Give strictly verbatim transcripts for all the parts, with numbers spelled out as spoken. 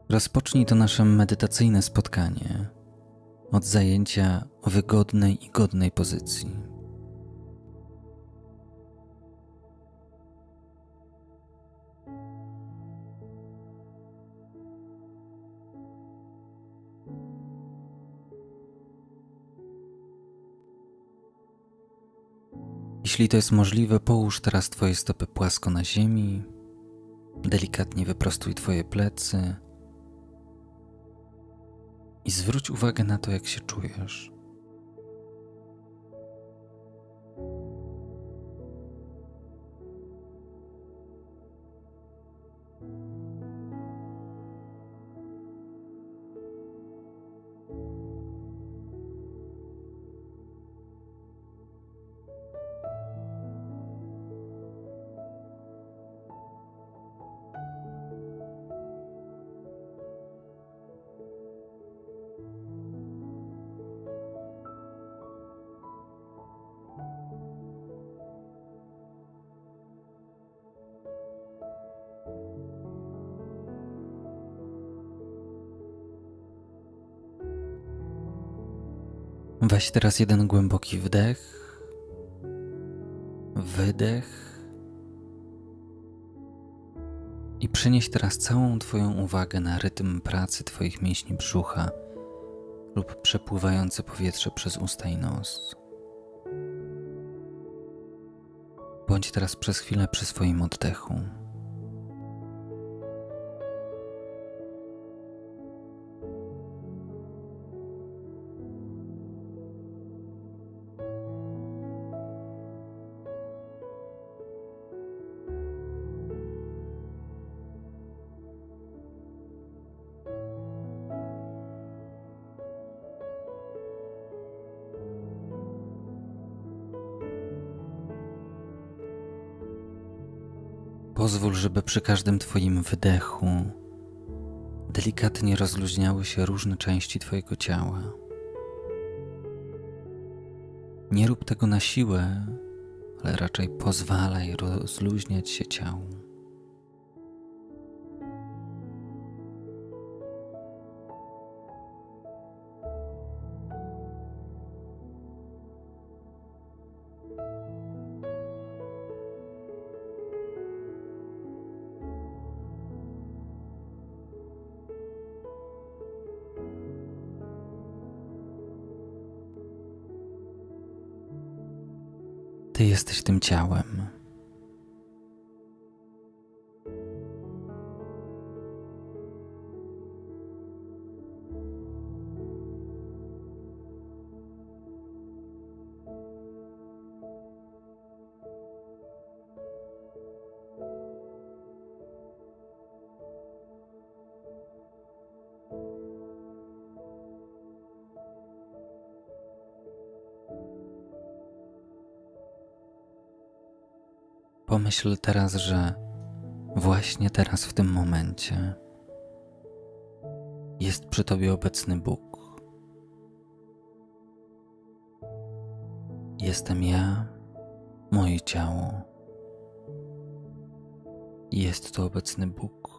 Rozpocznij to nasze medytacyjne spotkanie od zajęcia wygodnej i godnej pozycji. Jeśli to jest możliwe, połóż teraz Twoje stopy płasko na ziemi, delikatnie wyprostuj Twoje plecy i zwróć uwagę na to, jak się czujesz. Weź teraz jeden głęboki wdech, wydech i przenieś teraz całą Twoją uwagę na rytm pracy Twoich mięśni brzucha lub przepływające powietrze przez usta i nos. Bądź teraz przez chwilę przy swoim oddechu. Pozwól, żeby przy każdym Twoim wydechu delikatnie rozluźniały się różne części Twojego ciała. Nie rób tego na siłę, ale raczej pozwalaj rozluźniać się ciału. Ty jesteś tym ciałem. Pomyśl teraz, że właśnie teraz w tym momencie jest przy Tobie obecny Bóg. Jestem ja, moje ciało. Jest tu obecny Bóg.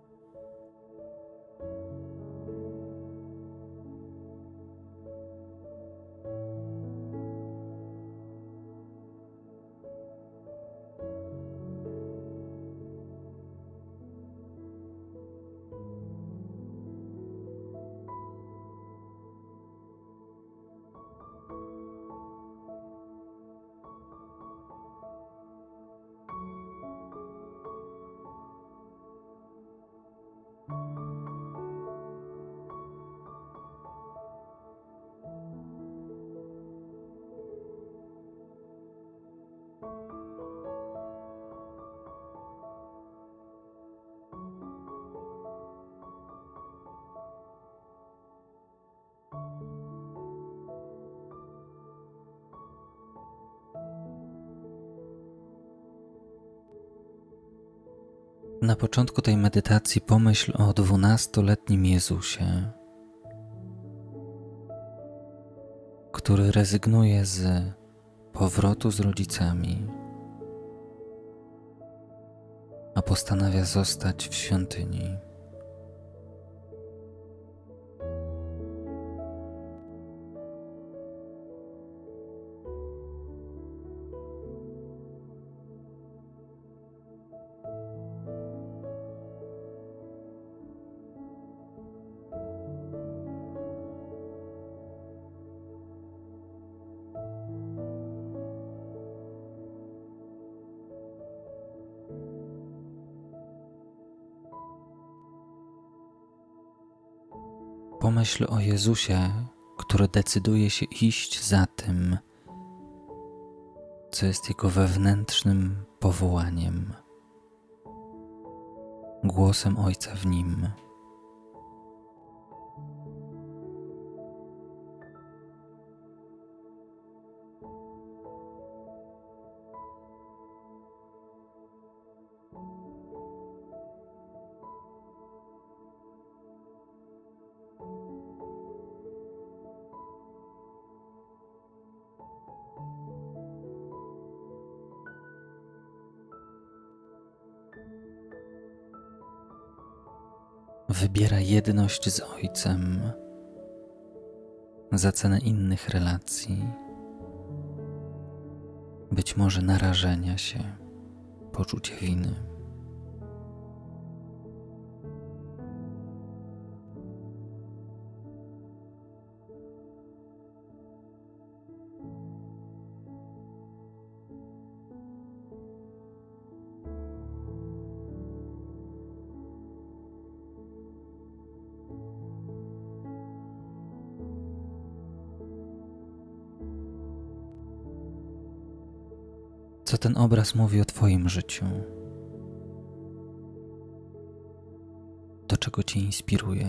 Na początku tej medytacji pomyśl o dwunastoletnim Jezusie, który rezygnuje z powrotu z rodzicami, a postanawia zostać w świątyni. pomyśl o Jezusie, który decyduje się iść za tym, co jest Jego wewnętrznym powołaniem, głosem Ojca w Nim. Wybiera jedność z Ojcem za cenę innych relacji, być może narażenia się, poczucia winy. Co ten obraz mówi o Twoim życiu? Do czego Cię inspiruje?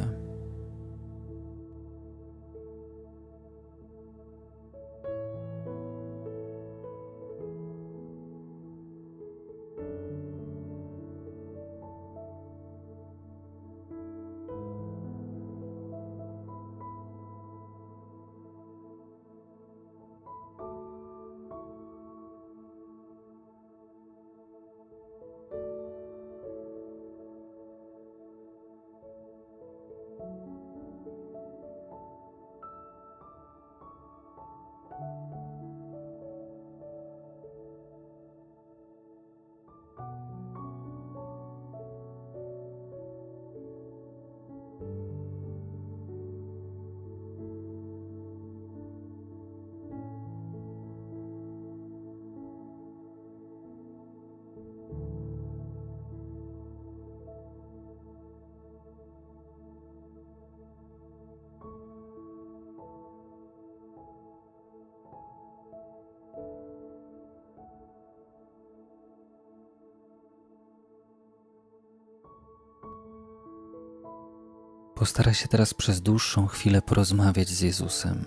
Postaraj się teraz przez dłuższą chwilę porozmawiać z Jezusem.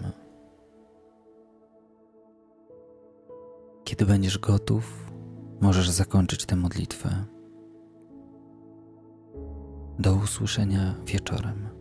Kiedy będziesz gotów, możesz zakończyć tę modlitwę. Do usłyszenia wieczorem.